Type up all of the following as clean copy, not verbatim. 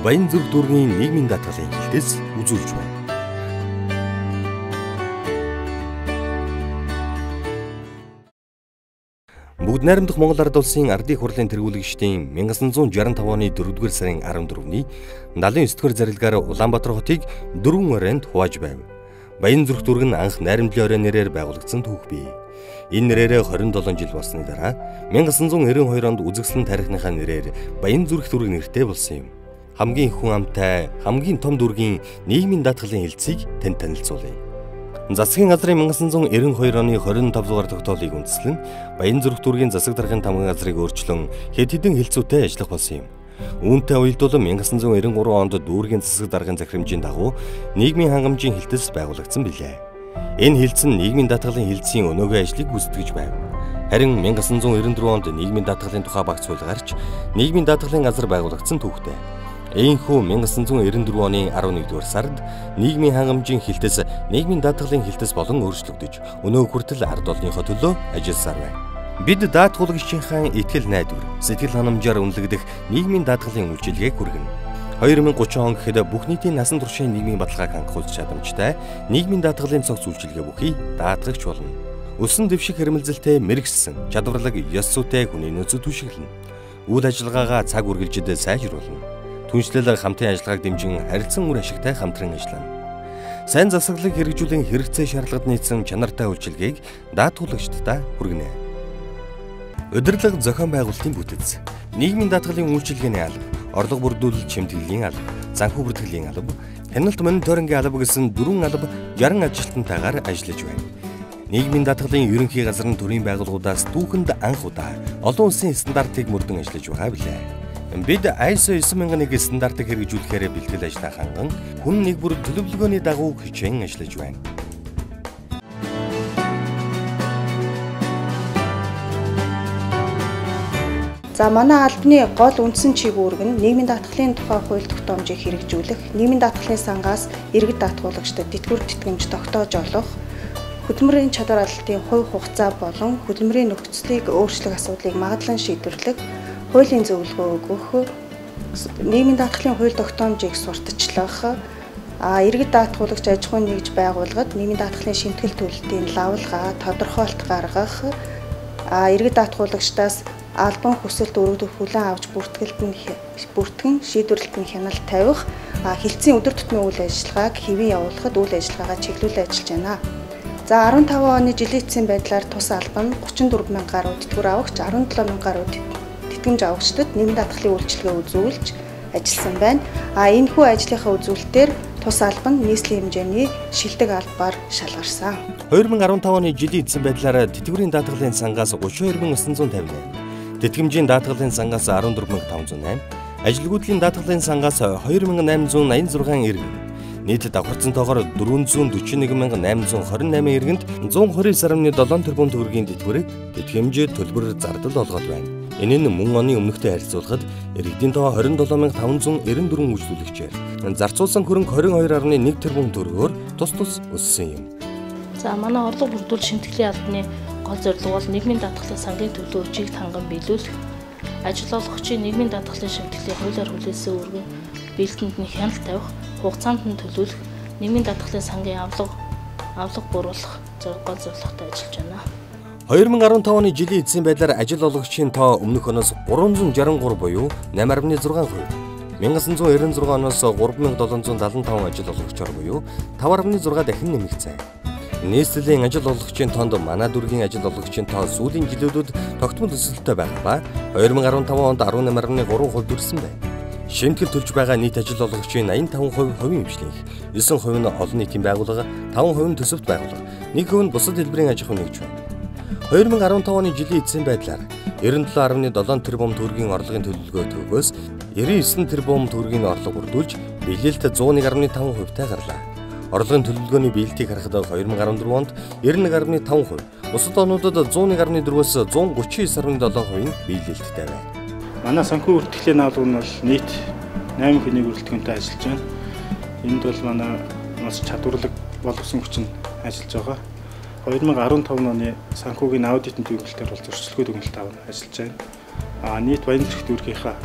Баянзүрх дүүргийн нийгмийн даатгалын хилтэс үзүүлж байна. Бүгд найрамдах Монгол Ард улсын ардын хурлын тэргүүлэгчдийн 1965 оны 4-р сарын 14-ний 79-р зарилгаар Улаанбаатар хотыг 4 оройнд хувааж байв. Баянзүрх дүүрэг нь анх Найрамдлын орой нэрээр байгуулагдсан түүх бий. Энэ нэрээр 27 жил болсны дараа 1992 онд үзэгсэлэн тарихныхаа нэрээр Баянзүрх дүүрэг нэртэй болсон юм. Хамгийн их хүн амтай, хамгийн том дүүргийн нийгмийн даатгалын хилцийг танд танилцуулъя. Засгийн газрын 1992 оны 25 дугаар тогтоолыг үндэслэн Баянзүрх дүүргийн засаг даргын тамгын газрыг өөрчлөн хэд хэдэн хилцүүтэй ажиллах болсон юм. Үүнтэй уялдуулан 1993 онд дүүргийн засаг даргын захирамжийн дагуу нийгмийн хангамжийн хилтэс байгуулагдсан билээ. Энэ хилтс нь нийгмийн даатгалын хилцийн өнөөгийн ажлыг гүйцэтгэж байв. Харин 1994 онд нийгмийн даатгалын тухай багц хууль гарч нийгмийн даатгалын газар байгуулагдсан түүхтэй. Ийхүү 1994 оны 11-р сард нийгмийн хангамжийн хилтэс нийгмийн даатгалын хилтэс болон өөрчлөгдөж өнөө хүртэл ард олонныхоо төлөө ажилласаар байна. Бид даатгуулагчдын итгэл найдвар, сэтгэл ханамжаар үнэлэгдэх нийгмийн даатгалын үйлчилгээг хүргэнэ. 2030 он гэхэд бүх нийтийн насан туршийн нийгмийн баталгааг хангахуйц чадамжтай нийгмийн даатгалын цогц үйлчилгээ бүхий даатгагч болно. Өсөн дэвших хэрэмэлзэлтэй мэрэгсэн, чадварлаг, ёс зүйтэй хүний нөөцөд түшиглэнэ. Үйл ажиллагаагаа цаг үргэлжид сайжруулна. Түншлэл хамтын ажиллагааг дэмжин харилцан үр ашигтай хамтран ажиллана. Сайн засаглалыг хэрэгжүүлэн хэрэгцээ шаардлагад нийцсэн чанартай үйлчилгээг даатгуулагчдаа хүргэнэ. Удирдлага зохион байгуулалтын бүтэц, нийгмийн даатгалын үйлчилгээний алба, орлого бүрдүүлэлт чимтгэлийн алба, санхүү бүртгэлийн алба, хяналт мониторингийн алба гэсэн 4 алба 60 ажилтнтайгаар ажиллаж байна. Нийгмийн даатгалын ерөнхий газрын төрийн байгууллагуудаас түүхэнд анх удаа олон улсын стандартыг мөрдөн ажиллаж байгаа билээ. Бид ISO 9001 стандартыг хэрэгжүүлэхээр бэлтгэл ажлаа ханган хүн нэг бүр төлөвлөгөөний дагуу хичээн ажиллаж байна. За манай албаны гол үндсэн чиглэл нь нийгмийн даатгалын тухай хууль тогтоомжийг хэрэгжүүлэх, нийгмийн даатгалын сангаас иргэд даатгуулагчдад тэтгэвэр тэтгэмж тогтоож олох, хөдөлмөрийн чадвар алалтын хувь хугацаа болон хөдөлмөрийн нөхцөлийг өөрчлөх асуудлыг магадлан шийдвэрлэх, хуулийн зөвлөгөө өгөх, нийгмийн даатгалын хууль тогтоомжийг сурталчлах, иргэд даатгуулагч аж ахуйн нэгж байгууллагад нийгмийн даатгалын шимтгэл төлөлтийн лавлгаа тодорхойлт гаргах, иргэд даатгуулагчдаас албан хүсэлт өргөдөх хүлээн авч бүртгэн шийдвэрлэлтийн хяналт тавих, хилцийн өдөр тутмын үйл ажиллагааг хэвэн явуулахад үйл ажиллагаагаа чиглүүлэн ажиллаж байна. За 15 оны жилийн эцсийн байдлаар тус албан 34 мянган гаруй тэтгэвэр авагч, 17 мянган гаруй тэтгэмж авагчдад нийгмийн даатгалын үйлчилгээ үзүүлж ажилласан байна. Энэхүү ажлынхаа үзүүлэлтээр тус албан нийслэлийн хэмжээний шилдэг албаар шалгарсан. 2015 оны жилийн эцсийн байдлаар тэтгэврийн даатгалын сангаас 32958, тэтгэмжийн даатгалын сангаас 14508, ажилгүйдлийн даатгалын сангаас 2886 иргэн, нийт давхарцсан тоогоор 441828 иргэнд 129.7 тэрбум төгрөгийн тэтгэмж төлбөр зардал олгоод байна. Энэ нь мөн оны өмнөхтэй харьцуулахад иргэдийн тоо 27594 үйлчлүүлэгчээр зарцуулсан хөрөнгө 22.1 тэрбум төгрөгөөр тус өссөн юм. За манай орлого бүрдүүл шимтгэлийн албаны гол зорилго бол нийгмийн даатгалын сангийн төлөө өчийг ханган биелүүлэх, ажил олгогчийн нийгмийн даатгалын шимтгэлийн хуулиар хүлээсэн өргөн биелэлтэнд нь хяналт тавих, хугацаанд нь төлөвлөх, нийгмийн даатгалын сангийн авлага бууруулах гол зорилготой ажиллаж байна. 2015 оны жилийн эцсийн байдлаар ажил олгогчийн тоо өмнөх оноос 363 буюу 8.6%, 1996 оноос 3775 ажил олгогчор буюу 5.6 дахин нэмэгдсэн. Нийслэлийн ажил олгогчийн тоонд манай дүүргийн ажил олгогчийн тоо сүүлийн жилүүдэд тогтмол өсөлттэй байгаа ба 2015 онд 18.3% дүрсэн байна. Шимтгэл төлж байгаа нийт ажил олгогчийн 85% хувийн хвшлийнх, 9% нь олон нийтийн байгууллага, 5% нь төсөвт байгууллага, 1% нь бусад хэлбэрийн аж ахуйн нэгж байна. 2015 оны жилийн эцсийн байдлаар 97.7 тэрбум төгрөгийн орлогын төлөвлөгөө төгөөс 99 тэрбум төгрөгийн орлого бүрдүүлж биелэлт 101.5% гарлаа. Орлогын төлөвлөгөөний биелэлтийг харахад 2014 онд 91.5%, бусад онуудад 101.4-өөс 139.7% биелэлттэй байна. Манай санхүү бүртгэлийн наалга нь бол нийт 8 хүний бүрэлдэхүүнтэй ажиллаж байна. Энд бол манай бас чадварлаг боловсон хүчин ажиллаж байгаа. 2015 оны санхүүгийн аудитын төвлөлтөөр бол зөрчилгөө дүгнэлт аван ажиллаж байна. Нийт Баянзүрх дүүргийнхаа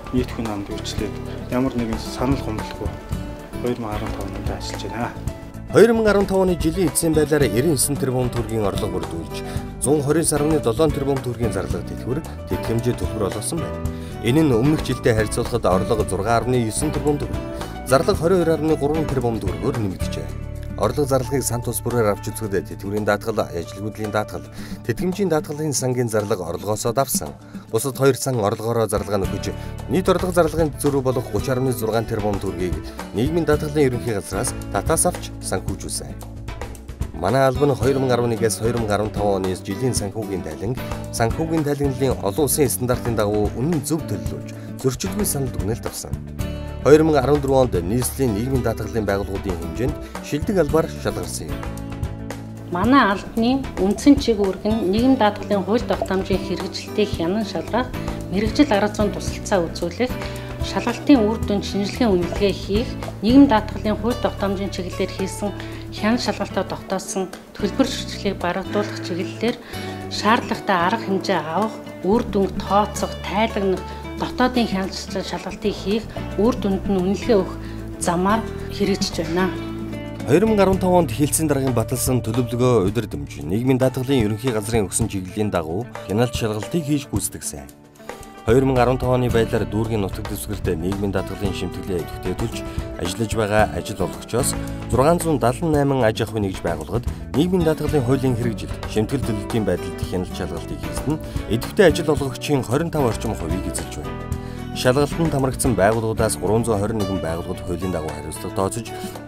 нийтхүйн намд үрчлээд ямар нэгэн санал гомдлого 2015 онд ажиллаж байна. 2015 оны жилийн эцсийн байдлаар 99 тэрбум төгрөгийн орлого бүрдүүлж 129.7 тэрбум төгрөгийн зарлага дэлгүүр тэтгэмжээ төлбөр олгосон байна. Энэ нь өмнөх жилдээ харьцуулахад орлого 6.9 тэрбум төгрөг, зарлага 22.3 тэрбум төгрөгөөр нэмэгдэжээ. Орлого зарлагыг сан тус бүрээр авч үзэхэд тэтгэврийн даатгал, ажилгүйдлийн даатгал, тэтгэмжийн даатгалын сангийн зарлага орлогоосоо давсан. Бусад 2 сан орлогоороо зарлага нөхөж нийт орлого зарлагын зөрүү болох 30.6 тэрбум төгрөгийг нийгмийн даатгалын ерөнхий газраас татаас авч санхүүжүүлсэн. Манай албан 2011-ээс 2015 оны жилийн санхүүгийн тайлангийн олон улсын стандартын дагуу үнэн зөв төлөвлөж зөрчилгүй санал дүгнэлт авсан. 2014 онд нийслэлийн нийгмийн даатгалын байгууллагуудын хэмжээнд шилдэг албаар шалгарсан юм. Манай албаны үндсэн чиг үүрэг нь нийгэм даатгалын хууль тогтоомжийн хэрэгжилтийг хянан шалгах, мэргэжил арга зүйн тусалцаа үзүүлэх, шалгалтын үр дүнд шинжилгээ үнэлгээ хийх, нийгэм даатгалын хууль тогтоомжийн чиглэлээр хийсэн хяналт шалгалтаа тогтоосон төлбөр шүтлгийг барагдуулах чиглэлээр шаардлагатай арга хэмжээ авах, үр дүнг тооцох, тайлагнах, дотоодын хяналт шалгалтыг хийх, үр дүнд нь үнэлгээ өгөх замаар хэрэгжиж байна. 2015 онд хэлтсийн даргын баталсан төлөвлөгөө удирдамж нийгмийн даатгалын ерөнхий газрын өгсөн чиглэлийн дагуу хяналт шалгалтыг хийж гүйцэтгсэн. 2015 оны байдлаар дүүргийн нутаг дэвсгэрт нийгмийн даатгалын шимтгэлээ идэвхтэй төлж ажиллаж байгаа ажил олгогчоос 678 аж ахуйн нэгж байгууллагад нийгмийн даатгалын хуулийн хэрэгжилт, шимтгэл төлөлтийн байдалд хяналт шалгалтыг хийсэн нь идэвхтэй ажил олгогчийн 25 орчим хувийг эзэлж байна. Шалгалтанд хамрагдсан байгууллагуудаас 321 байгууллагад хуулийн дагуу хариуцлага тооцож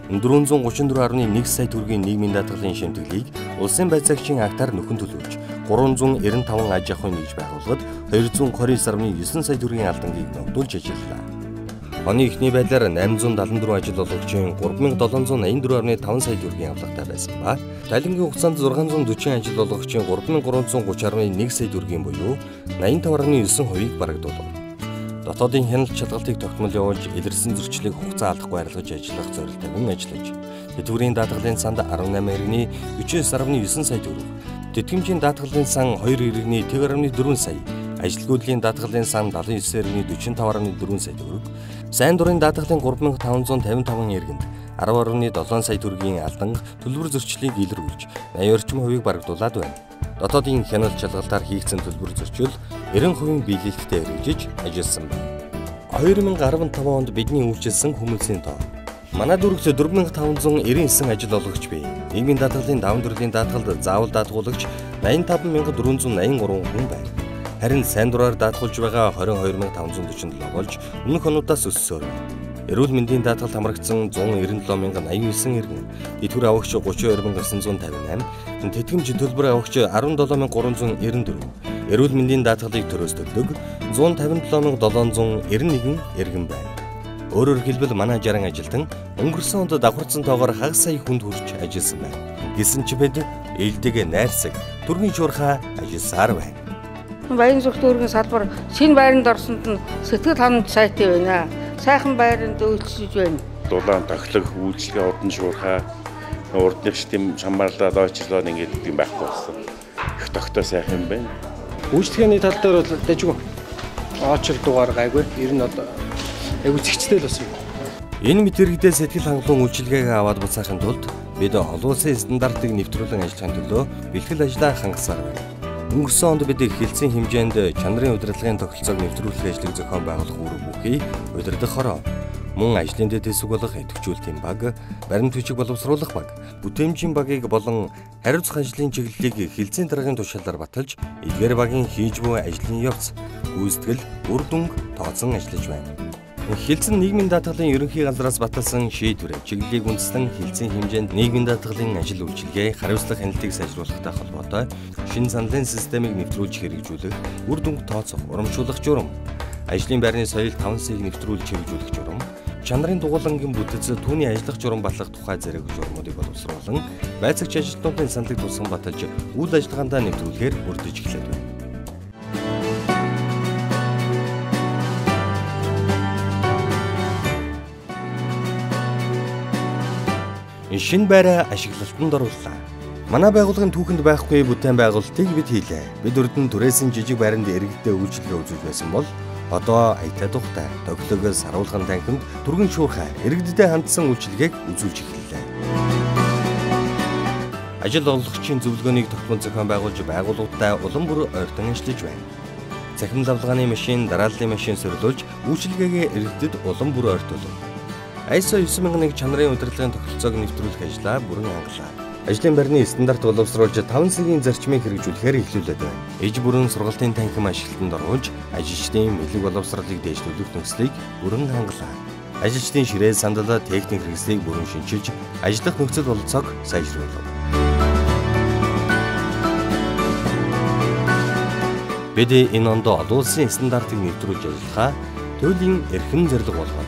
434.1 сая төгрөгийн нийгмийн даатгалын шимтгэлийг улсын байцаагчийн актаар нөхөн төлөвлөж 395 аж ахуйн нэгж байгууллагад 229.9 сая төгрөгийн алдангийг ногдуулж ажиллалаа. Оны эхний байдлаар 874 ажил олгогчийн 3784.5 сая төгрөгийн авлагатай байсан ба тайлангийн хугацаанд 640 ажил олгогчийн 3330.1 сая төгрөгийн буюу 85.9%-ийг барагдуулав. Дотоодын хяналт шалгалтыг тогтмол явуулж илэрсэн зөрчлийг хугацаа алдахгүй арилгаж ажиллах зорилттой ажиллаж, тэтгэврийн даатгалын санд 18 иргэний 49.9 сая төгрөг, тэтгэмжийн даатгалын сан 2 иргэний 1.4 сая, ажилгүйдлийн даатгалын сан 79 иргэний 45.4 сая төгрөг, сайн дурын даатгалын 3555 иргэнд 10.7 сая төгрөгийн алдан төлбөр зөрчлийг илрүүлж 80 орчим хувийг барагдуулад байна. Дотоодын хяналт шалгалтаар хийгдсэн төлбөр зөрчил 90% биелэлттэй хэрэгжиж ажилласан байна. 2015 онд бидний үйлчилсэн хүмүүсийн тоо. Манай дүүрэгт 4599 ажил олгогч бий. Нийгмийн даатгалын даван төрлийн даатгалд заавал даатгуулагч 85483 хүн байна. Харин сайн дураар даатгуулж байгаа 22547 болж өмнөх онуудаас өссөөр байна. Эрүүл мэндийн даатгалд хамрагдсан 197089 иргэн, тэтгэвэр авагч 32958, тэтгэмж төлбөр авагч 17394, эрүүл мэндийн даатгалыг төрөөс төлдөг 157791 иргэн байна. Өөрөөр хэлбэл манай жаран ажилтан өнгөрсөн онд давхарцсан тоогоор хагас сая хүнд хүрч ажилласан байна. Гэсэн ч бид ээлдэг найрсаг төргийн шуурхаа ажилласаар байна. Баян зүрх дүүргийн салбар шинэ байранд орсонд нь сэтгэл ханамж сайтай байна. Сайхан байранд үйлчлэж байна. Дулаан тохилог үйлчлэгээ урдан шуурхаа урдных шим шамбарлаад ойчлоо ингээд юм байхгүй болсон. Их тогтоо сайхан юм байна. Үйлчлэгээний тал дээр бол дэжгүй очил дугаар гайгүй. Ер нь одоо айгүй зэгцтэй л болсон юм. Энэ мэдрээгдээ сэтгэл хангалуун үйлчилгээгээ аваад буцаахын тулд бид олон улсын стандартыг нэвтрүүлэн ажиллахын төлөө бэлтгэл ажлаа хангасаар байна. Өнгөрсөн онд бид хэлтсийн хэмжээнд чанарын удирдлагын тогтолцоог нэвтрүүлэх ажлыг зохион байгуулах үүрэг бүхий удирдах хороо, мөн ажлын дэд хэсэг болох идэвхжүүлэлтийн баг, баримт бичиг боловсруулах баг, бүтээмжийн багийг болон хариуцах ажлын чиглэлийг хэлтсийн даргын тушаалаар баталж, эдгээр багийн хийж буй ажлын явц, гүйцэтгэл, үр дүнг тооцсон ажиллаж байна. Хэлтсэн нийгмийн даатгалын ерөнхий газраас баталсан шийдвэр чиглэлийг үндэслэн хэлтсийн хэмжээнд нийгмийн даатгалын ажил үйлчилгээ, хариуцлага хяналтыг сайжруулахтай холбоотой шинэ саналын системийг нэвтрүүлж хэрэгжүүлэх, үр дүнг тооцох, урамшуулах журам, ажлын байрны соёл 5 сыг нэвтрүүлж хэрэгжүүлэх журам, чанарын дугуулангийн бүтэц түүний ажиллах журам батлах тухай зэрэг журмуудыг боловсруулан байцаагч ажилтнуудын саналыг тусган баталж үйл ажиллагаандаа нэвтрүүлэхээр үрдэж эхлэв. Шинэ байраа ашиглалтанд орууллаа. Манай байгууллагын түүхэнд байхгүй бүтээн байгуулалтыг бид хийлээ. Бид үрдэн түрээсэн жижиг байранд иргэдэд үйлчилгээ үзүүлж байсан бол Одоо аятай тухтай тоглогоос харуулган танхимд түргэн шуурхай иргэдтэй хандсан үйлчилгээг үзүүлж эхэллээ. Ажил олгогчийн зөвлөгөөнийг тогтмол зохион байгуулж байгууллагуудаа улам бүр ойртон ажиллаж байна. Цахим лавлгааны машин, дарааллын машин сөрөлж үйлчилгээгээ иргэдэд улам бүр ойртуулв. ISO 9001 чанарын удирдлагын тогтолцоог нэвтрүүлэх ажлаа бүрэн ангалаа. Ажлын байрны стандарт боловсруулж 5 сарын зарчмыг хэрэгжүүлэхээр эхлүүлээд байна. Иж бүрэн сургалтын танхим ашиглалтанд оруулж, ажилчдын мэдлэг боловсролыг дээшлүүлэх нөхцөлийг бүрэн хангалаа. Ажилчдын ширээ сандал техник хэрэгслийг бүрэн шинжилж, ажиллах нөхцөл бололцоог сайжруулав. Бид энэ онд олон улсын стандартыг нэвтрүүлж ажиллахаа туйлын эрхэм зорилго болгоо.